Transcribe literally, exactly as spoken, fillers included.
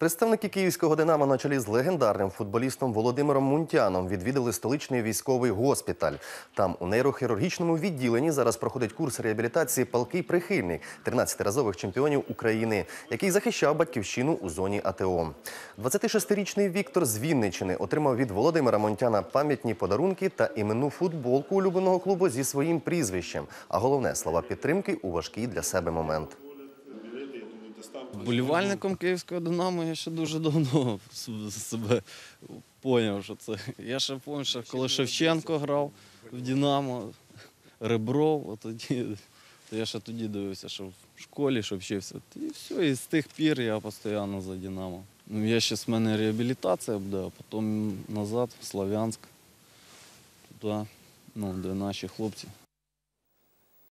Представники київського «Динамо» на чолі з легендарним футболістом Володимиром Мунтяном відвідали столичний військовий госпіталь. Там у нейрохірургічному відділенні зараз проходить курс реабілітації палкий прихильник тринадцятиразових чемпіонів України, який захищав батьківщину у зоні АТО. двадцятишестирічний Віктор з Вінниччини отримав від Володимира Мунтяна пам'ятні подарунки та іменну футболку улюбленого клубу зі своїм прізвищем. А головне – слова підтримки у важкий для себе момент. Вболівальником київського «Динамо» я ще дуже давно себе зрозумів, що це. Я ще пам'ятаю, що коли Шевченко грав в «Динамо», Ребров, тоді, то я ще тоді дивився, що в школі, що вчився. І все, і з тих пір я постійно за «Динамо». Ну, я ще, з мене реабілітація буде, а потім назад в Слов'янськ, туди, ну, де наші хлопці.